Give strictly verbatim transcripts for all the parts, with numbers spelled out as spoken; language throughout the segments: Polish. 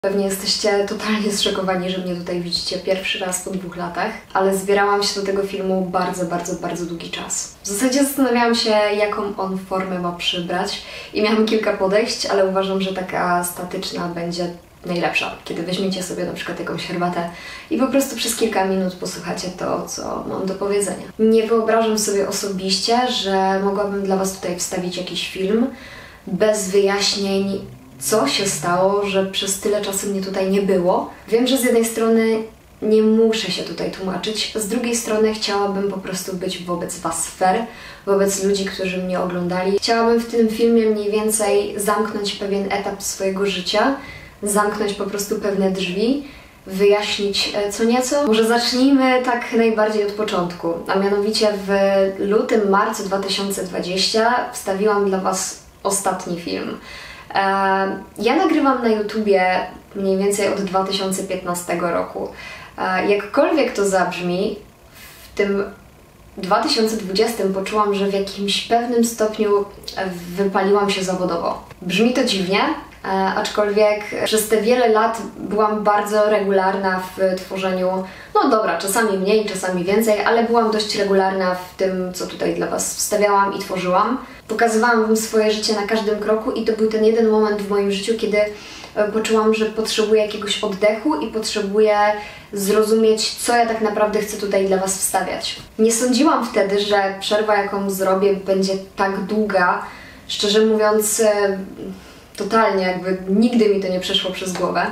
Pewnie jesteście totalnie zszokowani, że mnie tutaj widzicie pierwszy raz po dwóch latach, ale zbierałam się do tego filmu bardzo, bardzo, bardzo długi czas. W zasadzie zastanawiałam się, jaką on formę ma przybrać i miałam kilka podejść, ale uważam, że taka statyczna będzie najlepsza, kiedy weźmiecie sobie na przykład jakąś herbatę i po prostu przez kilka minut posłuchacie to, co mam do powiedzenia. Nie wyobrażam sobie osobiście, że mogłabym dla Was tutaj wstawić jakiś film bez wyjaśnień, co się stało, że przez tyle czasu mnie tutaj nie było. Wiem, że z jednej strony nie muszę się tutaj tłumaczyć, z drugiej strony chciałabym po prostu być wobec Was fair, wobec ludzi, którzy mnie oglądali. Chciałabym w tym filmie mniej więcej zamknąć pewien etap swojego życia, zamknąć po prostu pewne drzwi, wyjaśnić co nieco. Może zacznijmy tak najbardziej od początku, a mianowicie w lutym, marcu dwa tysiące dwudziestym wstawiłam dla Was ostatni film. Ja nagrywam na YouTubie mniej więcej od dwa tysiące piętnastego roku. Jakkolwiek to zabrzmi, w tym dwa tysiące dwudziestym poczułam, że w jakimś pewnym stopniu wypaliłam się zawodowo. Brzmi to dziwnie, aczkolwiek przez te wiele lat byłam bardzo regularna w tworzeniu, no dobra, czasami mniej, czasami więcej, ale byłam dość regularna w tym, co tutaj dla Was wstawiałam i tworzyłam. Pokazywałam Wam swoje życie na każdym kroku i to był ten jeden moment w moim życiu, kiedy poczułam, że potrzebuję jakiegoś oddechu i potrzebuję zrozumieć, co ja tak naprawdę chcę tutaj dla Was wstawiać. Nie sądziłam wtedy, że przerwa, jaką zrobię, będzie tak długa. Szczerze mówiąc, totalnie jakby nigdy mi to nie przeszło przez głowę.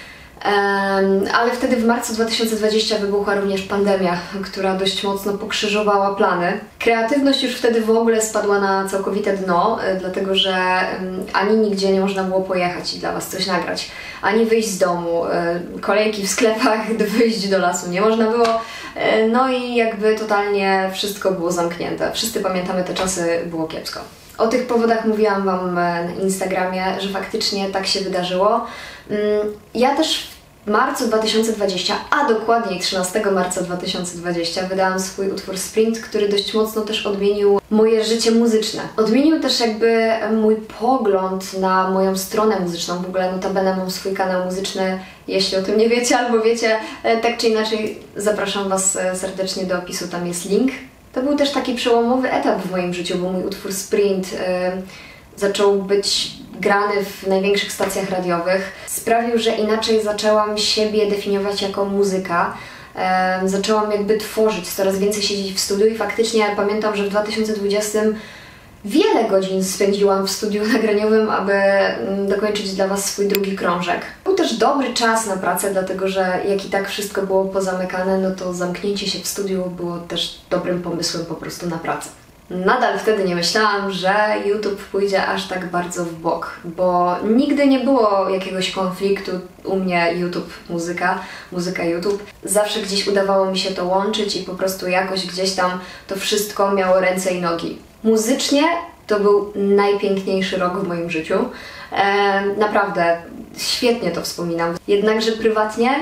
Um, ale wtedy w marcu dwa tysiące dwudziestym wybuchła również pandemia, która dość mocno pokrzyżowała plany. Kreatywność już wtedy w ogóle spadła na całkowite dno, dlatego że um, ani nigdzie nie można było pojechać i dla Was coś nagrać, ani wyjść z domu, um, kolejki w sklepach, wyjść do lasu nie można było, um, no i jakby totalnie wszystko było zamknięte. Wszyscy pamiętamy te czasy, było kiepsko. O tych powodach mówiłam Wam na Instagramie, że faktycznie tak się wydarzyło. Ja też w marcu dwa tysiące dwudziestym, a dokładniej trzynastego marca dwa tysiące dwudziestego wydałam swój utwór Sprint, który dość mocno też odmienił moje życie muzyczne. Odmienił też jakby mój pogląd na moją stronę muzyczną. W ogóle notabene mam swój kanał muzyczny, jeśli o tym nie wiecie albo wiecie, tak czy inaczej zapraszam Was serdecznie do opisu, tam jest link. To był też taki przełomowy etap w moim życiu, bo mój utwór Sprint yy, zaczął być grany w największych stacjach radiowych. Sprawił, że inaczej zaczęłam siebie definiować jako muzyka. Yy, zaczęłam jakby tworzyć, coraz więcej siedzieć w studiu i faktycznie pamiętam, że w dwa tysiące dwudziestym wiele godzin spędziłam w studiu nagraniowym, aby dokończyć dla Was swój drugi krążek. Był też dobry czas na pracę, dlatego że jak i tak wszystko było pozamykane, no to zamknięcie się w studiu było też dobrym pomysłem po prostu na pracę. Nadal wtedy nie myślałam, że YouTube pójdzie aż tak bardzo w bok, bo nigdy nie było jakiegoś konfliktu u mnie YouTube, muzyka, muzyka YouTube. Zawsze gdzieś udawało mi się to łączyć i po prostu jakoś gdzieś tam to wszystko miało ręce i nogi. Muzycznie to był najpiękniejszy rok w moim życiu. E, naprawdę, świetnie to wspominam. Jednakże prywatnie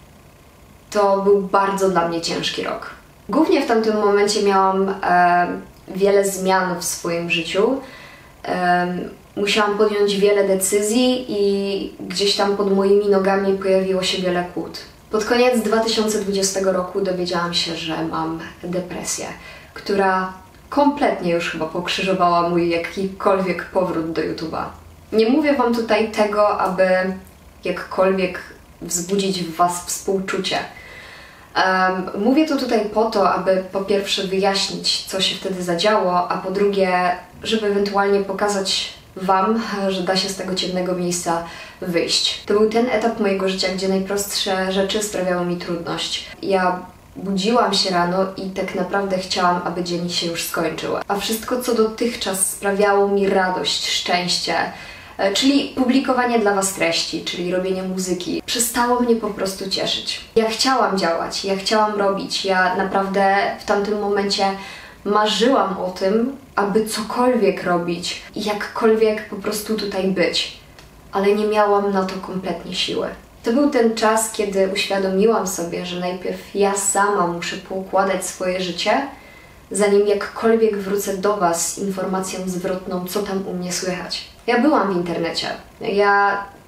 to był bardzo dla mnie ciężki rok. Głównie w tamtym momencie miałam e, wiele zmian w swoim życiu. E, musiałam podjąć wiele decyzji i gdzieś tam pod moimi nogami pojawiło się wiele kłód. Pod koniec dwa tysiące dwudziestego roku dowiedziałam się, że mam depresję, która kompletnie już chyba pokrzyżowała mój jakikolwiek powrót do YouTube'a. Nie mówię Wam tutaj tego, aby jakkolwiek wzbudzić w Was współczucie. Um, mówię to tutaj po to, aby po pierwsze wyjaśnić, co się wtedy zadziało, a po drugie, żeby ewentualnie pokazać Wam, że da się z tego ciemnego miejsca wyjść. To był ten etap mojego życia, gdzie najprostsze rzeczy sprawiały mi trudność. Ja budziłam się rano i tak naprawdę chciałam, aby dzień się już skończył. A wszystko, co dotychczas sprawiało mi radość, szczęście, czyli publikowanie dla Was treści, czyli robienie muzyki, przestało mnie po prostu cieszyć. Ja chciałam działać, ja chciałam robić, ja naprawdę w tamtym momencie marzyłam o tym, aby cokolwiek robić i jakkolwiek po prostu tutaj być, ale nie miałam na to kompletnie siły. To był ten czas, kiedy uświadomiłam sobie, że najpierw ja sama muszę poukładać swoje życie, zanim jakkolwiek wrócę do Was z informacją zwrotną, co tam u mnie słychać. Ja byłam w internecie. Ja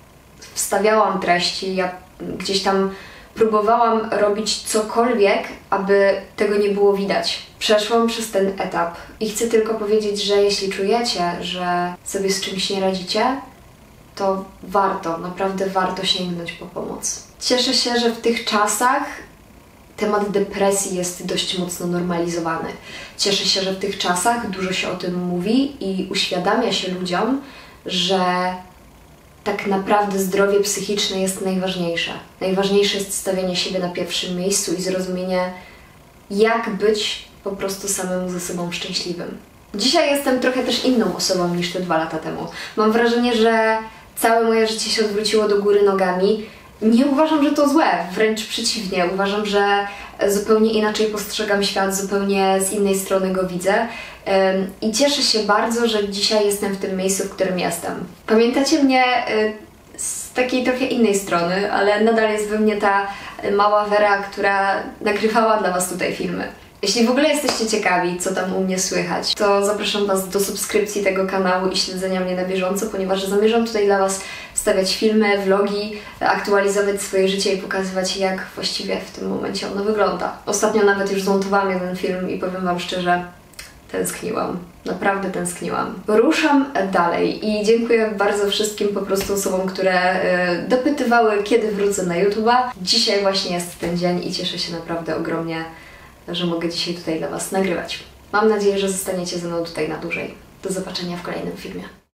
wstawiałam treści, ja gdzieś tam próbowałam robić cokolwiek, aby tego nie było widać. Przeszłam przez ten etap i chcę tylko powiedzieć, że jeśli czujecie, że sobie z czymś nie radzicie, to warto, naprawdę warto sięgnąć po pomoc. Cieszę się, że w tych czasach temat depresji jest dość mocno normalizowany. Cieszę się, że w tych czasach dużo się o tym mówi i uświadamia się ludziom, że tak naprawdę zdrowie psychiczne jest najważniejsze. Najważniejsze jest stawianie siebie na pierwszym miejscu i zrozumienie, jak być po prostu samemu ze sobą szczęśliwym. Dzisiaj jestem trochę też inną osobą niż te dwa lata temu. Mam wrażenie, że całe moje życie się odwróciło do góry nogami. Nie uważam, że to złe, wręcz przeciwnie. Uważam, że zupełnie inaczej postrzegam świat, zupełnie z innej strony go widzę. I cieszę się bardzo, że dzisiaj jestem w tym miejscu, w którym jestem. Pamiętacie mnie z takiej trochę innej strony, ale nadal jest we mnie ta mała Wera, która nagrywała dla Was tutaj filmy. Jeśli w ogóle jesteście ciekawi, co tam u mnie słychać, to zapraszam Was do subskrypcji tego kanału i śledzenia mnie na bieżąco, ponieważ zamierzam tutaj dla Was wstawiać filmy, vlogi, aktualizować swoje życie i pokazywać, jak właściwie w tym momencie ono wygląda. Ostatnio nawet już zmontowałam jeden film i powiem Wam szczerze, tęskniłam. Naprawdę tęskniłam. Ruszam dalej i dziękuję bardzo wszystkim po prostu osobom, które y, dopytywały, kiedy wrócę na YouTube'a. Dzisiaj właśnie jest ten dzień i cieszę się naprawdę ogromnie, że mogę dzisiaj tutaj dla Was nagrywać. Mam nadzieję, że zostaniecie ze mną tutaj na dłużej. Do zobaczenia w kolejnym filmie.